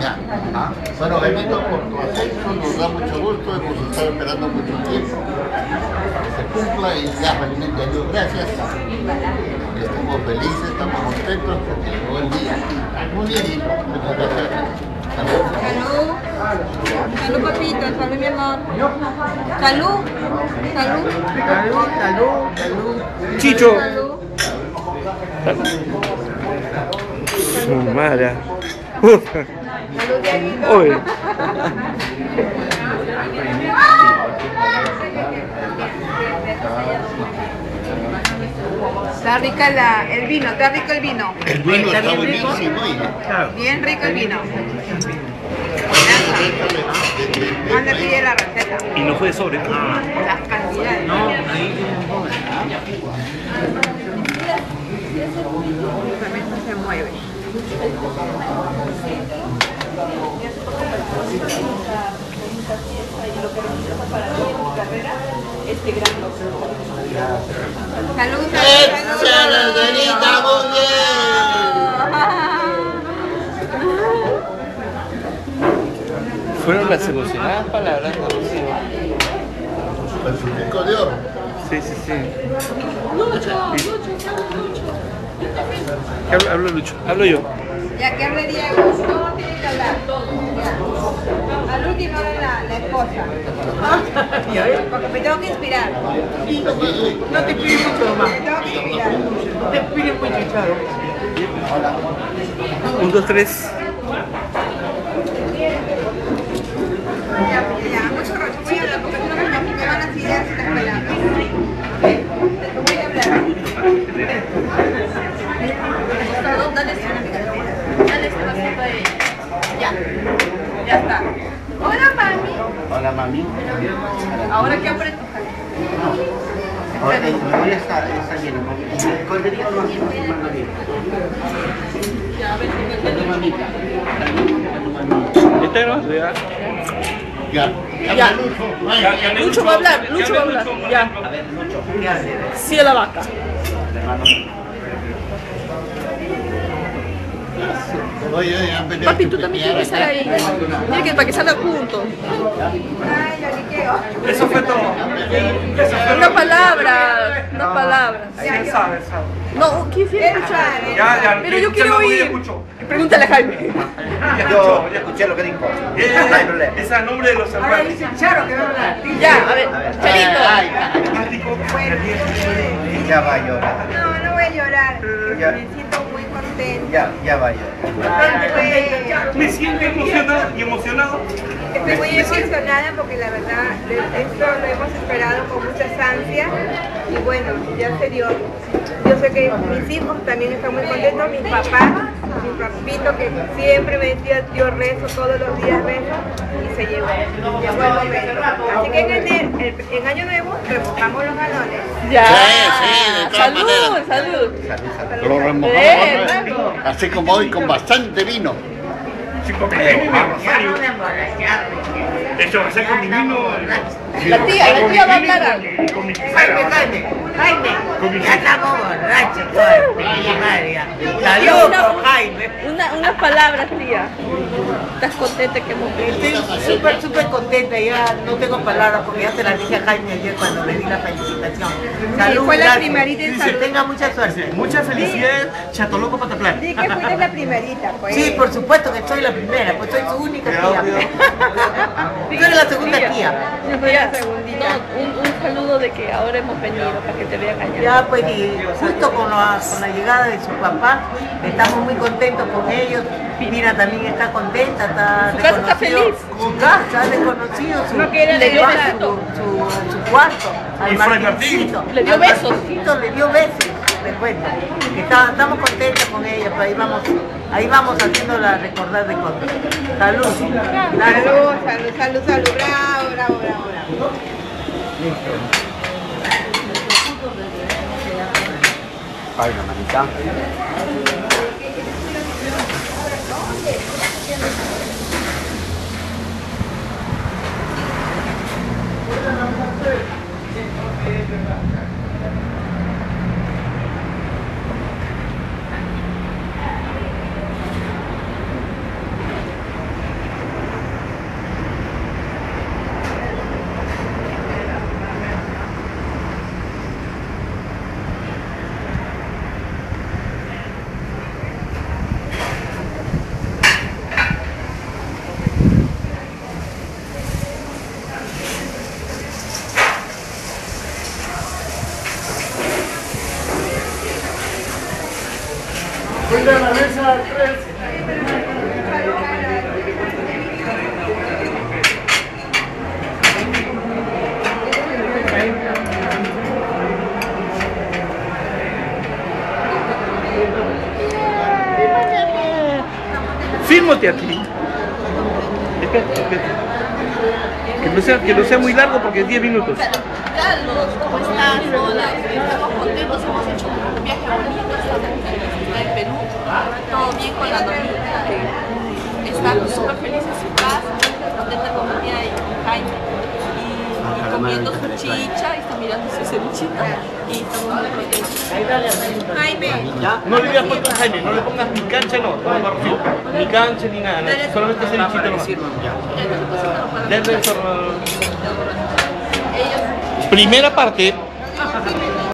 Ya. Bueno, Benito, por tu ascenso nos da mucho gusto, hemos estado esperando mucho tiempo que se cumpla y ya felizmente a Dios gracias. Estamos felices, estamos contentos porque llegó el día. Muy bien, hijo. Muchas gracias. Salud. Salud, papito. Salud, mi amor. Salud. Salud. Salud, salud, salud. Chicho. Salud. Su madre. Salud, Dieguito. Uy. Está rica el vino, está rico el vino. El vino está buenísimo. Bien rico el vino. Manda pide la receta. Y no fue de sobre. Las cantidades. No, ahí tiene un poco. También se mueve. Salud, salud, Muy bien. Fueron las emocionadas palabras de Rocío. El suplico de oro. Sí, sí, sí. Hablo Lucho, hablo yo. Ya que hable Diego, no tiene que hablar. Ya. Al último habla la esposa. Porque me tengo que inspirar. No te pide mucho, mamá. Me tengo que inspirar. No te pide mucho, Charo. 1, 2, 3. Ya, mucho rato voy a hablar porque si no me van a tirar las palabras. Voy a hablar. Dale este vasito a ella. Ya está. Hola, mami. Hola, mami. Ahora qué aprieto. Ahora el memoria está lleno. Contenido no aquí, mando bien. Ya, a ver si me Mamita. ¿Este no? Ya. Ya. Lucho va a hablar, Lucho va a hablar. Ya. A ver, Lucho, ¿qué haces? Sí a la vaca. Oye, han venido Papi, tú también tienes que estar ahí. Mira que para que salga juntos. Ay, yo liqueo. Eso fue todo. Una palabra, una palabra. Sabe, sabe. No, ¿quién fue? Ya, Pero yo quiero oír. Pregúntale a Jaime. Yo escuché lo que dijo. No hay problema. Es a nombre de los hermanos. Charo que va a hablar. Ya, a ver, Charito. Ya va a llorar. No, no voy a llorar. Ya. Me siento muy contenta. Ya va a llorar. Me siento emocionado y emocionado. Estoy muy emocionada porque la verdad esto lo hemos esperado con muchas ansias y bueno, ya se dio. Yo sé que mis hijos también están muy contentos, mi papá, mi papito que siempre me decía yo rezo, todos los días rezo y se llegó el momento. Así que en Año Nuevo remojamos los galones. Ya. Sí, de todas Salud, maneras. salud. Lo remojamos. Así como hoy con bastante vino. Esto va a ser con mi vino. La tía va a hablar algo. Jaime, ya estamos borrachos todos. Saludos por Jaime. Unas palabras, tía. ¿Estás contenta que hemos venido? Estoy súper contenta, ya no tengo palabras porque ya se las dije a Jaime ayer cuando le di la felicitación. Salud, fue la gracias. primerita en salud. Que tenga mucha suerte. Muchas felicidades, Chatoloco Pataplán. Sí que fuiste la primerita, pues. Sí, por supuesto que soy la primera, pues soy su única tía. Tú eres la segunda tía. Yo soy la segundita. Un saludo de que ahora hemos venido para que te vean allá. Ya pues y justo con la llegada de su papá, estamos muy contentos con ellos. Mira, también está contenta, está Su casa está reconocido. feliz. Su casa, ha reconocido su, No quiere, le dio su, besos. su cuarto. Al Y Fray Martincito. Martín. Le dio Al besos. Martincito le dio besos, te cuento. Estamos contentos con ella, pues ahí vamos haciéndola recordar de cosas. Salud. Salud, salud, salud. Bravo, bravo, bravo, bravo. Ay, la manita. Acomódate aquí. Espérate, espérate. Que no sea muy largo porque es 10 minutos. Carlos, ¿cómo estás? Hola, estamos contentos, hemos hecho un viaje bonito, estamos en Perú, todo bien con la Normita, está súper feliz en su casa, contenta con mi tía y con Jaime, y comiendo su chicha, y está mirando su cevichito, y estamos muy contentos. Jaime, No le digas puesto a Jaime, no le pongas ni cancha, no, ni cancha ni nada, solamente cevichito nomás. Ya, primera parte.